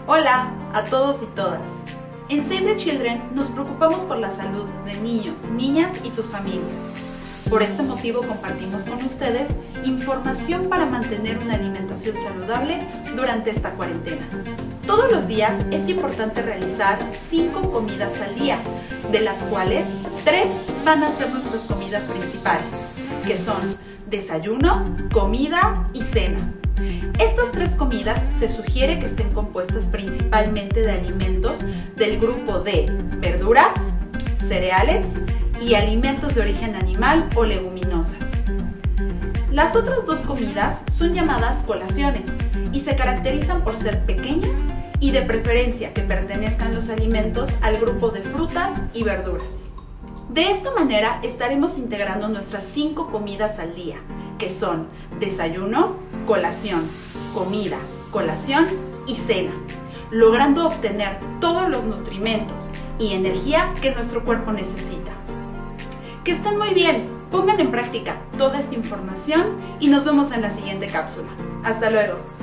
Hola a todos y todas. En Save the Children nos preocupamos por la salud de niños, niñas y sus familias. Por este motivo compartimos con ustedes información para mantener una alimentación saludable durante esta cuarentena. Todos los días es importante realizar 5 comidas al día, de las cuales 3 van a ser nuestras comidas principales, que son desayuno, comida y cena. Estas 3 comidas se sugiere que estén compuestas principalmente de alimentos del grupo de verduras, cereales y alimentos de origen animal o leguminosas. Las otras 2 comidas son llamadas colaciones y se caracterizan por ser pequeñas y de preferencia que pertenezcan los alimentos al grupo de frutas y verduras. De esta manera estaremos integrando nuestras 5 comidas al día, que son desayuno, colación, comida, colación y cena, logrando obtener todos los nutrimentos y energía que nuestro cuerpo necesita. Que estén muy bien, pongan en práctica toda esta información y nos vemos en la siguiente cápsula. Hasta luego.